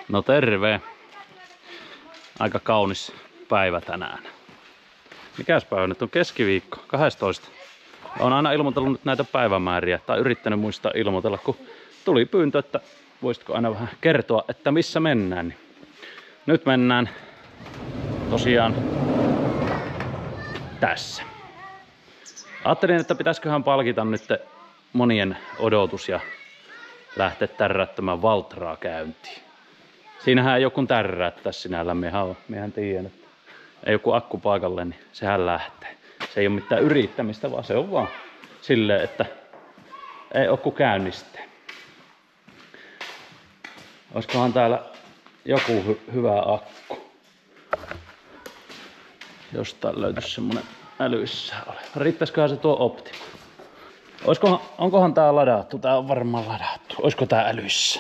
No terve. Aika kaunis päivä tänään. Mikäs päivä nyt on? Keskiviikko, 12. Olen aina ilmoitellut nyt näitä päivämääriä tai yrittänyt muistaa ilmoitella, kun tuli pyyntö, että voisitko aina vähän kertoa, että missä mennään. Nyt mennään tosiaan tässä. Ajattelin, että pitäisiköhän palkita nyt monien odotus ja lähteä tärrättämään Valtraa käyntiin. Siinähän ei joku tärrättää sinällään, mehän tiedän, että ei joku akku paikalle, niin sehän lähtee. Se ei ole mitään yrittämistä, vaan se on vaan silleen, että ei ole kuin käynnistää. Olisikohan täällä joku hyvä akku? Jostain löytyisi semmonen älyssä oleva. Riittäisiköhän se tuo Optima? Onkohan tää ladattu? Tää on varmaan ladattu. Olisiko tää älyssä?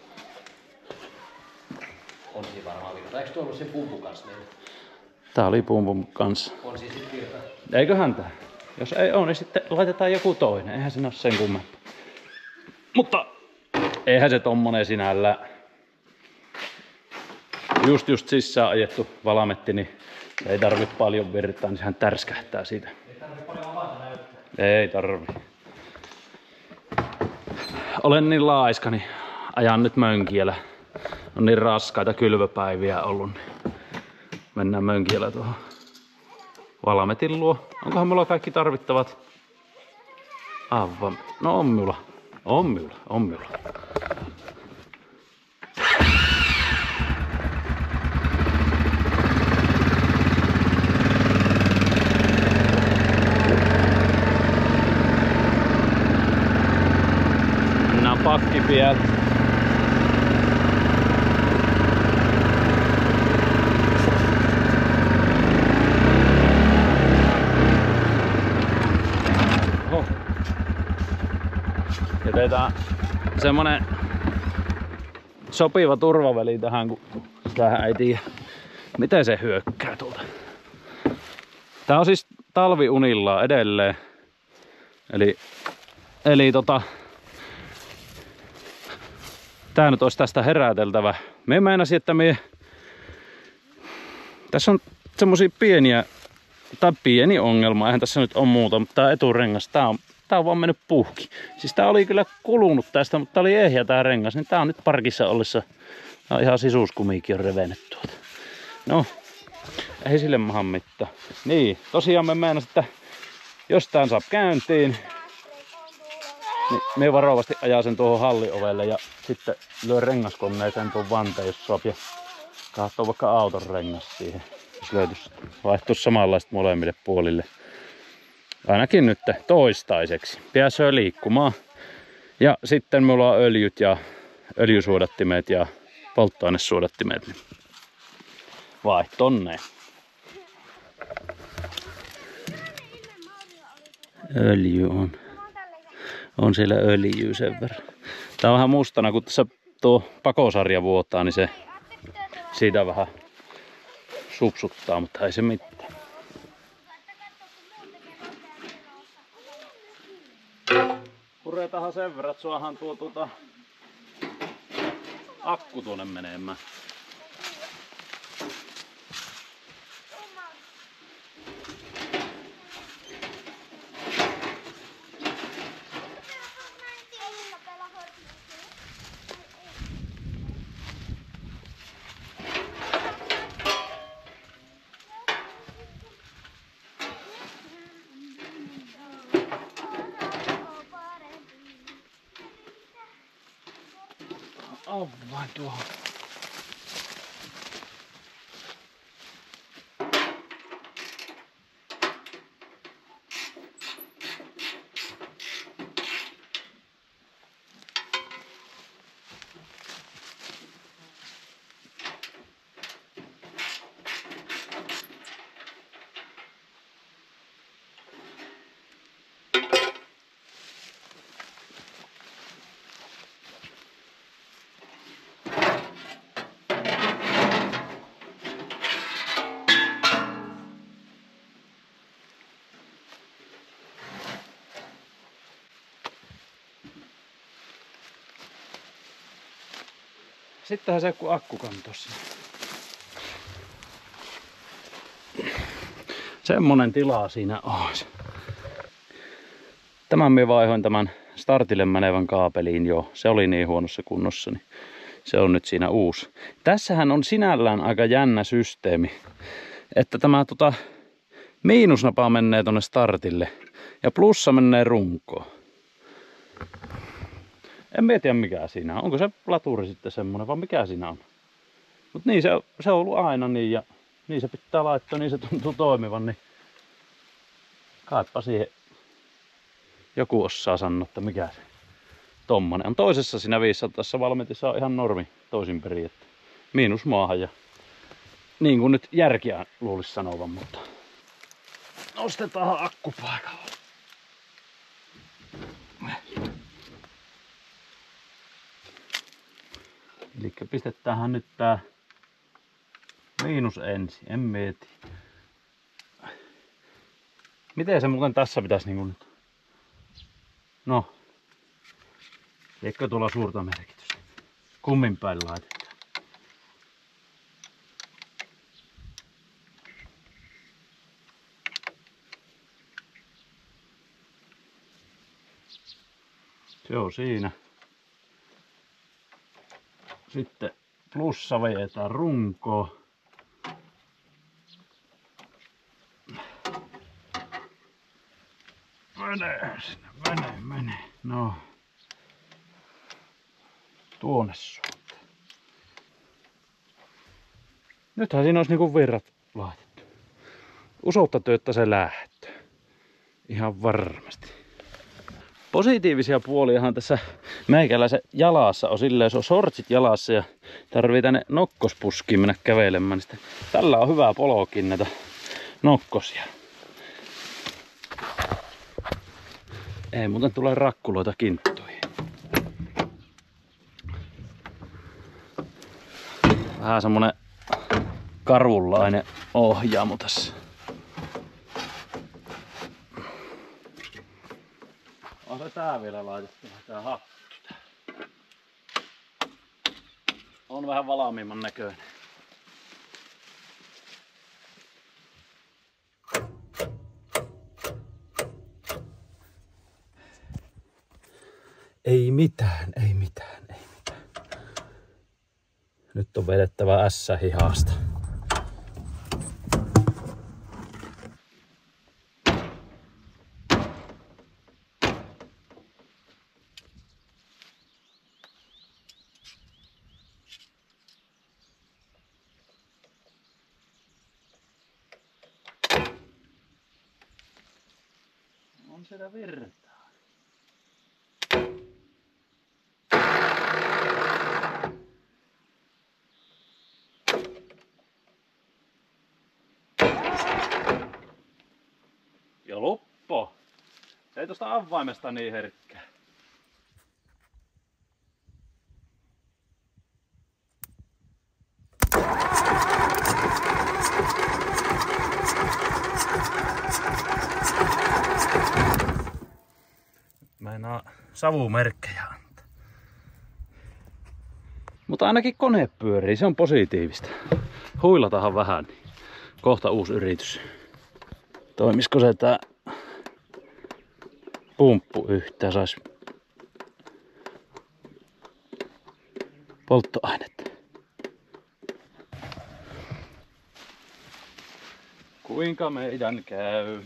On siinä varmaan virta. Eikö tuo ollut sen pumpun kanssa meillä? Tää oli pumpun kanssa. On siinä sit virta. Eiköhän tää? Jos ei ole, niin sitten laitetaan joku toinen. Eihän siinä ole sen kummempaa. Mutta eihän se tommonen sinällä. Just sisään ajettu valametti, niin se ei tarvi paljon virtaa, niin sehän tärskähtää siitä. Ei tarvi paljon avata näyttää. Ei tarvi. Olen niin laiska, niin ajan nyt mönkielä. On niin raskaita kylvöpäiviä ollut, niin mennään mönkielä tuohon valametin luo. Onkohan mulla kaikki tarvittavat? Aivan. No on minulla. On minulla. Mennään pakkipiät. Jätetään semmonen sopiva turvaväli tähän, kun tähän ei tiedä, miten se hyökkää tuolta. Tää on siis talviunillaan edelleen. Eli tää nyt olisi tästä heräteltävä. Me meinasin, että tässä on semmosia pieni ongelma. Eihän tässä nyt ole muuta, mutta tää eturengas, tää on vaan mennyt puhki. Siis tää oli kyllä kulunut tästä, mutta tää oli ehjä tää rengas. Niin tää on nyt parkissa ollessa. Tää on ihan sisuuskumiikin on revennyt tuolta. No, ei sille maha mitään. Niin, tosiaan me meinasin, että jos tän saa käyntiin, niin me varovasti ajaa sen tuohon halliovelle ja sitten lyö rengaskoneeseen tuon vanteen, jos saa, ja katsoo vaikka auton rengas siihen. Jos löytyisi, vaihtuisi samanlaiset molemmille puolille. Ainakin nyt toistaiseksi. Pääsee liikkumaan. Ja sitten mulla on öljyt ja öljysuodattimet ja polttoainesuodattimet. Vaihtoon ne. Öljy on. On siellä öljyä sen verran. Tää on vähän mustana, kun tässä tuo pakosarja vuotaa, niin se siitä vähän supsuttaa, mutta ei se mitään. Puretahan sen verran, että suohan tuo akku tuonne menemään. Aivan tuohon. Sittenhän se joku akku kantossa. Semmonen tila siinä olisi. Tämän minä vaihoin tämän startille menevän kaapeliin jo. Se oli niin huonossa kunnossa, niin se on nyt siinä uusi. Tässähän on sinällään aika jännä systeemi, että tämä miinusnapa menee tonne startille ja plussa menee runkoon. En tiedä mikä siinä on. Onko se laturi sitten semmonen vai mikä siinä on? Mut niin se on ollut aina niin ja niin se pitää laittaa, niin se tuntuu toimivan. Niin kaipa siihen joku osaa sanoa, että mikä se tommonen on. Toisessa siinä 500 valmiitissa on ihan normi toisinperin, että miinus maahan ja niin kuin nyt järkiä luulisi sanovan, mutta nostetaan akku paikalle. Eli pistetäänhän nyt tää miinus ensin, en mieti. Miten se muuten tässä pitäisi niinku nyt? No. Eikö tuolla suurta merkitystä? Kummin päin laitetaan. Se on siinä. Sitten plussa vedetään runkoon. Mene. No. Tuonne suuntaan. Nythän siinä olisi niinku virrat laitettu. Usoutta työtä se lähtö. Ihan varmasti. Positiivisia puoliahan tässä meikäläisen jalassa on silleen, se on sortsit jalassa ja tarvii tänne nokkospuskiin mennä kävelemään. Niin tällä on hyvä polokin näitä nokkosia. Ei muuten tule rakkuloita kinttuihin. Vähän semmonen karunlainen ohjaamo tässä. On se tää vielä laitettu, tää hattu. On vähän valmiimman näköinen. Ei mitään. Nyt on vedettävä ässä hihasta. On siellä virtaa. Ja loppo. Se ei tosta avaimesta niin herkkää. Meinaa savumerkkejä antaa. Mutta ainakin kone pyörii, se on positiivista. Huilatahan vähän, niin kohta uusi yritys. Toimisiko se tää pumppu yhtään, sais polttoainetta. Kuinka meidän käy?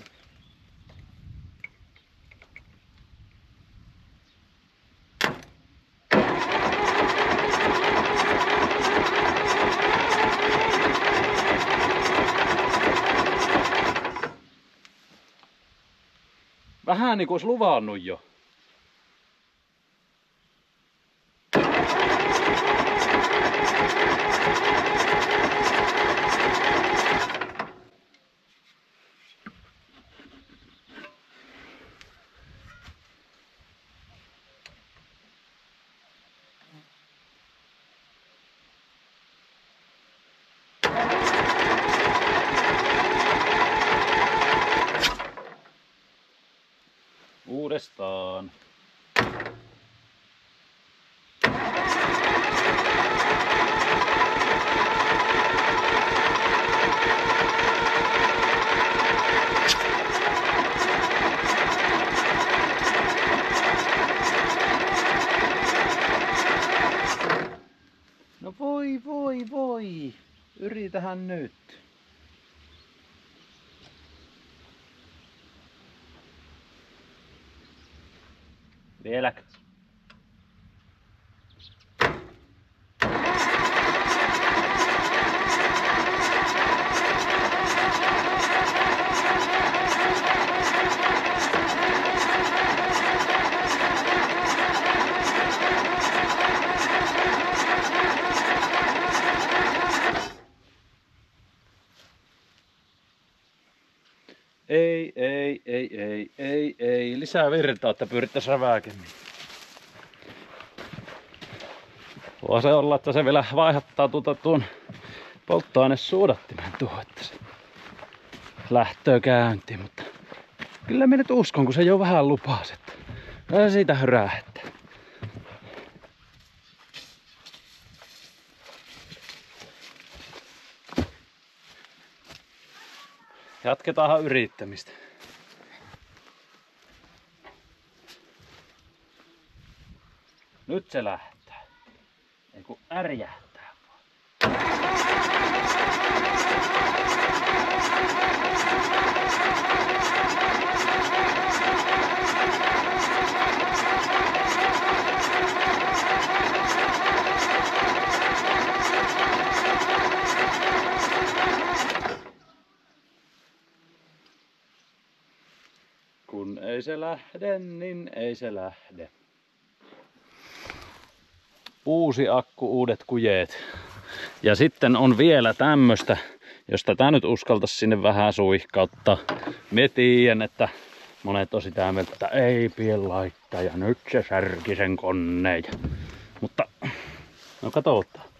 Vähän niinku ois luvannut jo. Uudestaan. No voi. Yritähän nyt. Vieläkö? Ei. Lisää virtaa, että pyrittäisiin rävääkemmin. Voi se olla, että se vielä vaihattaa tuon polttoainesuodattimen tuohon, että se lähtöö käyntiin, mutta kyllä minä nyt uskon, kun se jo vähän lupasi, että se siitä hörähtää. Jatketaanhan yrittämistä. Nyt se lähtää. Ei kun ärjähtää vaan. Kun ei se lähde, niin ei se lähde. Uusi akku, uudet kujeet. Ja sitten on vielä tämmöstä, jos tätä nyt uskaltaisi sinne vähän suihkauttaa. Me tiedän, että monet on sitä mieltä, että ei pidä laittaa ja nyt se särki sen koneen. Mutta no katsotaan.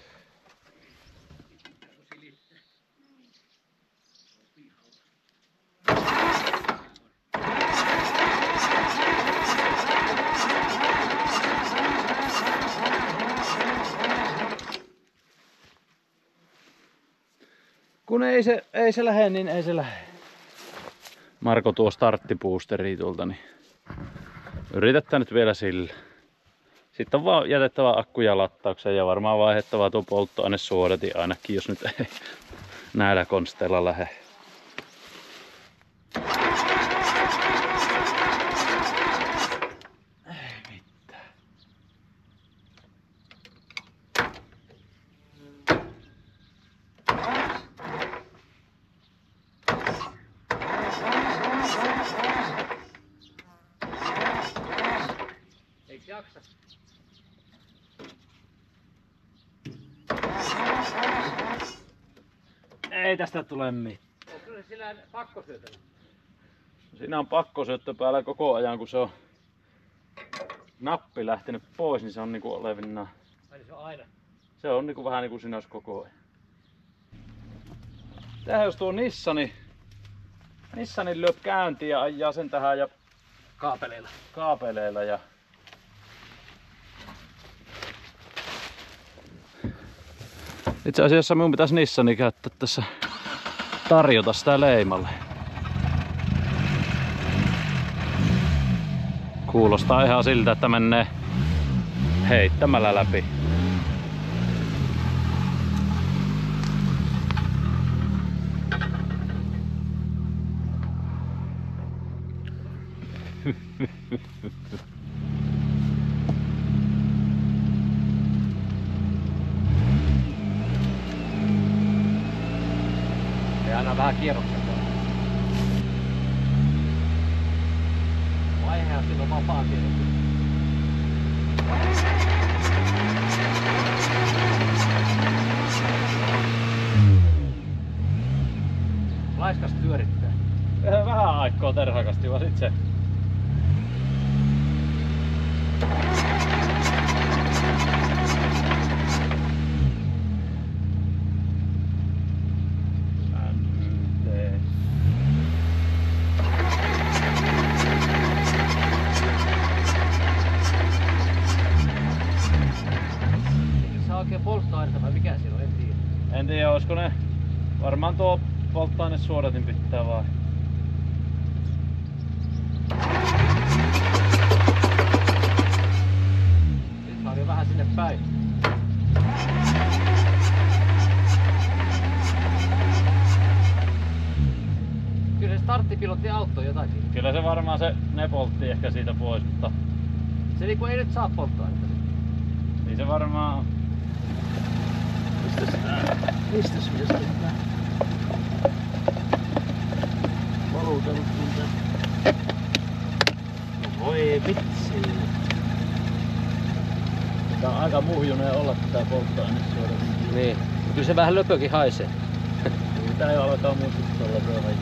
Kun ei se lähde, niin ei se lähde. Marko tuo starttiboosteria tuolta, niin yritetään nyt vielä sillä. Sitten on vaan jätettävä akkuja lattaukseen ja varmaan vaihdettava tuo polttoainesuodatin ainakin, jos nyt ei näillä konsteilla lähde. Ei mitään. Eiks jaksa? Ei tästä tule mitään. Onko se sillä pakkosyötällä? Siinä on pakkosyöttö päällä koko ajan, kun se on nappi lähtenyt pois, niin se on niinku olevinaan. Ai se on aina. Se on niinku vähän niinku siinä olisi koko ajan. Tähän jos tuo Nissanin lyö käyntiin ja ajaa sen tähän ja kaapeleilla ja itse asiassa minun pitäisi Nissani käyttää tässä, tarjota sitä leimalle. Kuulostaa ihan siltä, että menee heittämällä läpi. Ja aina vähän kierroksia. Vaiheessa silloin vapaa kierroksia. Laiskas pyörittää. Vähän aikaa terhakasti, vaan sit se. Se on oikein polttoainetta vai mikä siellä on, en tiedä. En tiedä, olisiko ne. Varmaan tuo polttoainesuodatin pitää vaan. Nyt saa jo vähän sinne päin. pilotti auto jotakin. Kyllä se varmaan ne poltti ehkä siitä pois, mutta Se niinku ei nyt saa polttoainetta. niin se varmaan. Mistäs mies tehdään? Valuutanut tuntea. No voi vitsi. Tää on aika muhjunen olla tää polttoaine suora. Niin. Kyllä se vähän löpökin haisee. Tää jo alkaa muistuttaa löpöä.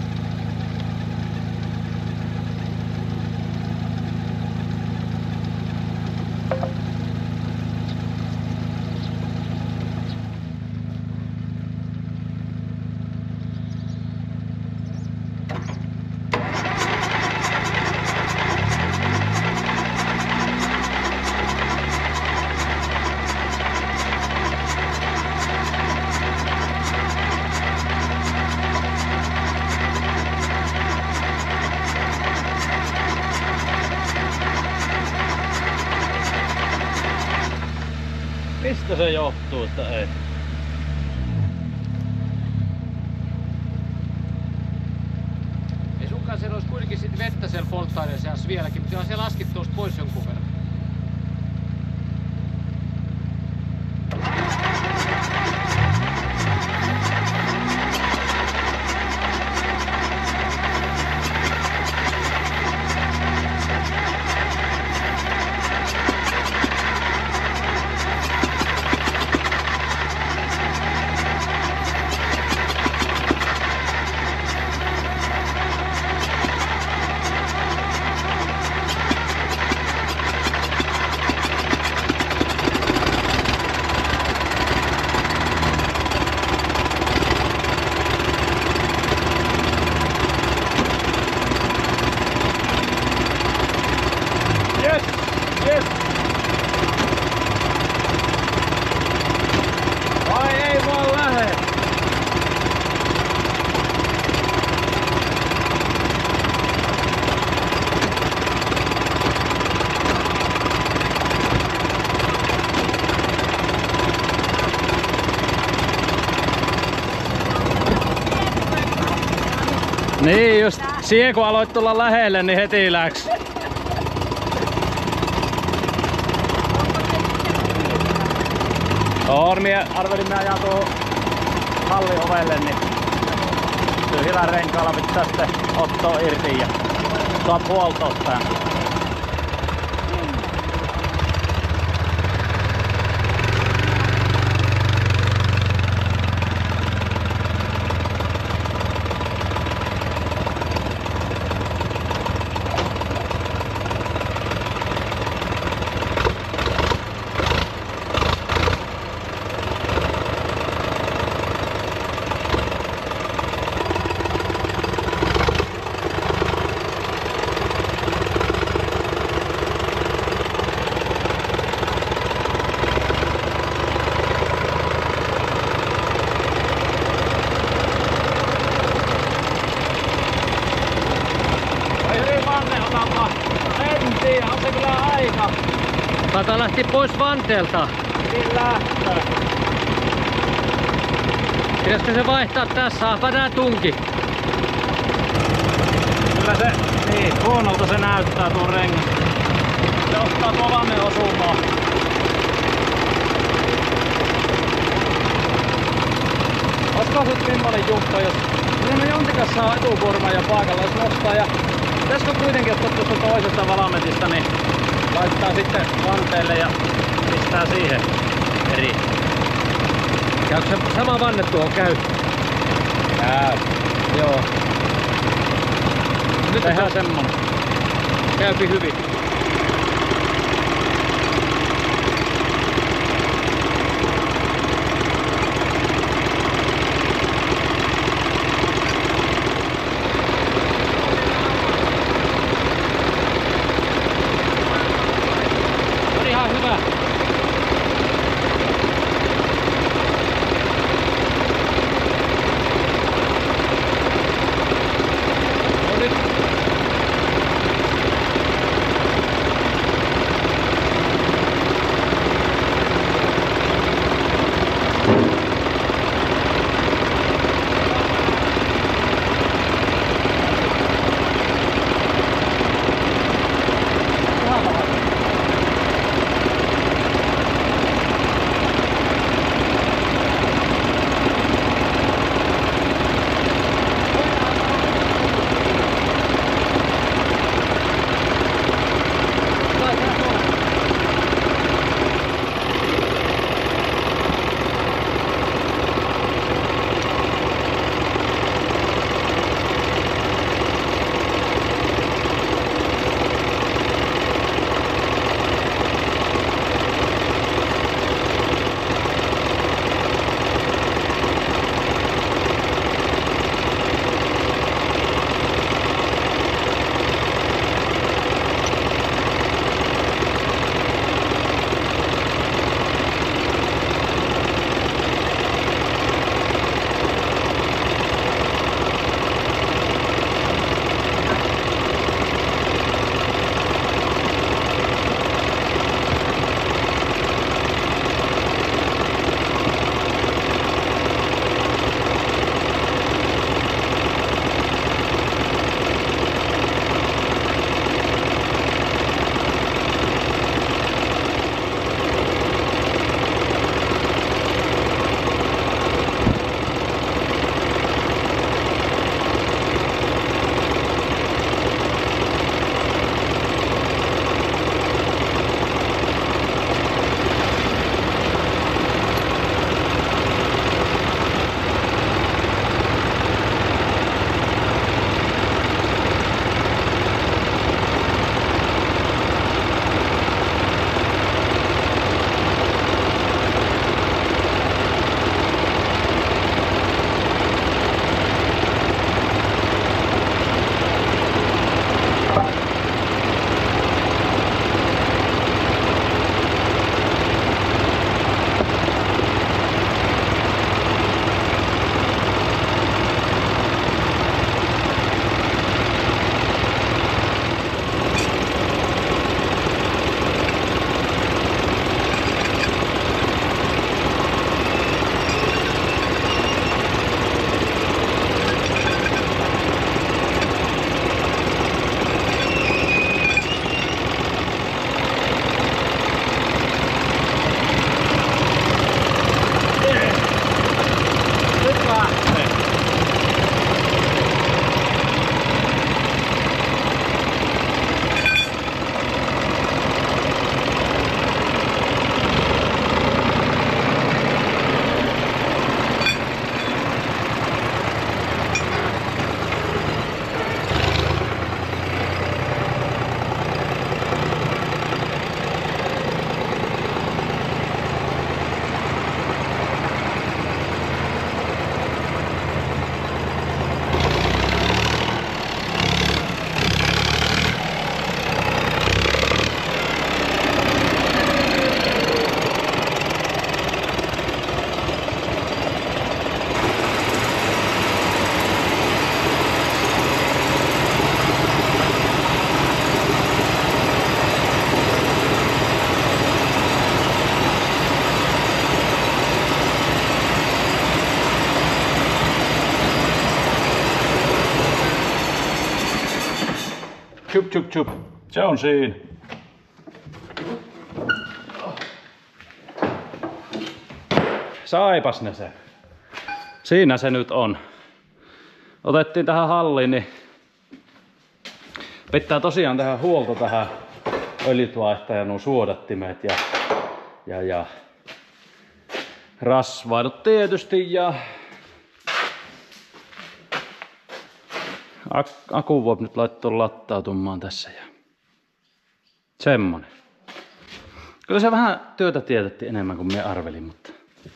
Mistä se johtuu, että ei? Ei sunkaan siellä olisi kuitenkin sit vettä siellä polttoaineen seassa vieläkin, mutta se laskit tuosta pois jonkun verran. Ai ei vaan lähe! Niin just, siihen kun aloit tulla lähelle, niin heti läks. On, minä arvelin, minä ajaa tuohon hallin ovelle, niin tyhjillä renkaalla pitää sitten ottaa irti ja saat huoltoa tää. On se kyllä aika. Tata lähti pois vanteelta. Niin lähtee. Pitäisikö se vaihtaa tässä? Saapa nää tunki. Kyllä se, niin, huonolta se näyttää tuo rengas. Se ottaa tuo vanne osumaan. Olisiko sut millainen juttu, jos minun jontikas saa etukurman ja paikalla jos nostaa ja pitäisikö kuitenkin ottaa tuosta toisesta valametista, niin laittaa sitten vanteelle ja pistää siihen eri. Käykö se sama vanne tuohon käy? Käy. Joo. Nyt Tehdään semmonen. käypi hyvin. On ihan hyvä. No nyt. Chup chup chup. Se on siinä. Saipas ne se. Siinä se nyt on. Otettiin tähän halliin, niin pitää tosiaan tehdä huolto tähän öljyt vaihtaa ja nuo suodattimet ja rasvaidut tietysti ja akun voi nyt laittaa lattautumaan tässä ja semmonen. Kyllä se vähän työtä tietätti enemmän kuin me arvelin, mutta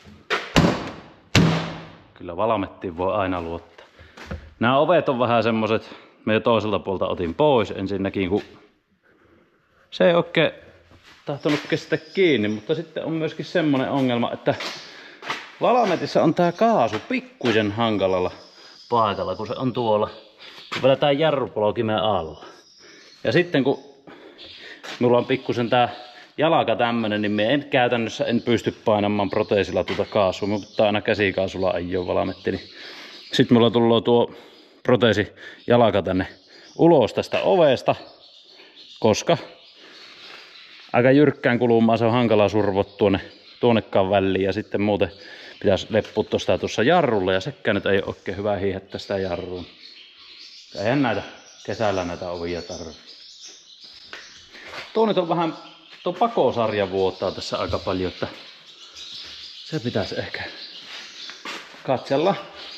kyllä Valamettiin voi aina luottaa. Nämä ovet on vähän semmoset, me jo toiselta puolta otin pois ensinnäkin, kun se ei oikein tahtonut kestää kiinni, mutta sitten on myöskin semmonen ongelma, että Valametissa on tää kaasu pikkuisen hankalalla paikalla, kun se on tuolla, kun vedetään jarrupolkimen alla. Ja sitten kun mulla on pikkusen tää jalka tämmönen, niin me käytännössä en pysty painamaan proteesilla tuota kaasua. Mä pitää aina käsikaasulla ajoa Valametti. Niin sitten mulla tulee tuo proteesi jalka tänne ulos tästä ovesta, koska aika jyrkkään kulumaan se on hankala survoa tuonnekaan väliin. Ja sitten muuten pitäisi lepputtaa sitä tuossa jarrulla ja sekään nyt ei ole oikein hyvä hiihättää sitä jarruun. Eihän näitä kesällä näitä ovia tarvitse. Tuo nyt on vähän, tuo pakosarja vuottaa tässä aika paljon, että se pitäisi ehkä katsella.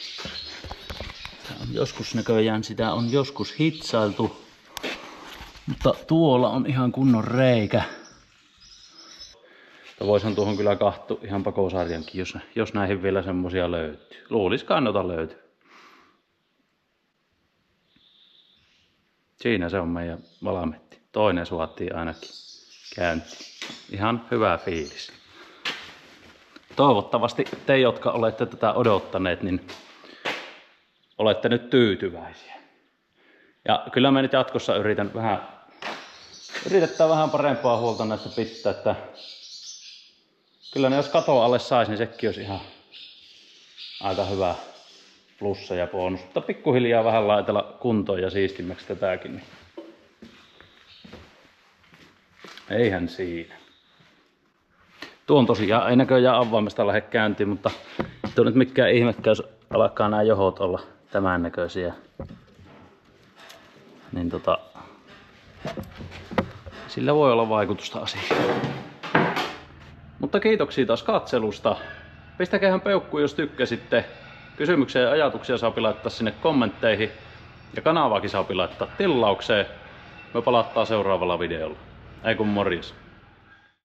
Joskus näköjään sitä on joskus hitsailtu, mutta tuolla on ihan kunnon reikä. Voisihan tuohon kyllä katsoa ihan pakosarjankin, jos näihin vielä semmosia löytyy. Luuliskaan noita löytyy. Siinä se on meidän Valametti. Toinen suottiin ainakin käyntiin. Ihan hyvä fiilis. Toivottavasti te, jotka olette tätä odottaneet, niin olette nyt tyytyväisiä. Ja kyllä mä nyt jatkossa yritetään vähän parempaa huolta näistä pitää, että kyllä ne jos katoa alle saisi, niin sekin olisi ihan aika hyvä plussa ja bonus. Mutta pikkuhiljaa vähän laitella kuntoon ja siistimmäksi tätäkin. Niin eihän siinä. Tuon tosiaan ei näköjään avaimesta lähde käyntiin, mutta tuo nyt mikään ihmekään, jos alkaa nämä johot olla tämän näköisiä. Niin sillä voi olla vaikutusta asiaan. Mutta kiitoksia taas katselusta. Pistäkäähän peukkuun, jos tykkäsitte. Kysymyksiä ja ajatuksia saa laittaa sinne kommentteihin. Ja kanavaakin saa laittaa tilaukseen. Me palataan seuraavalla videolla. Ei kun morjes.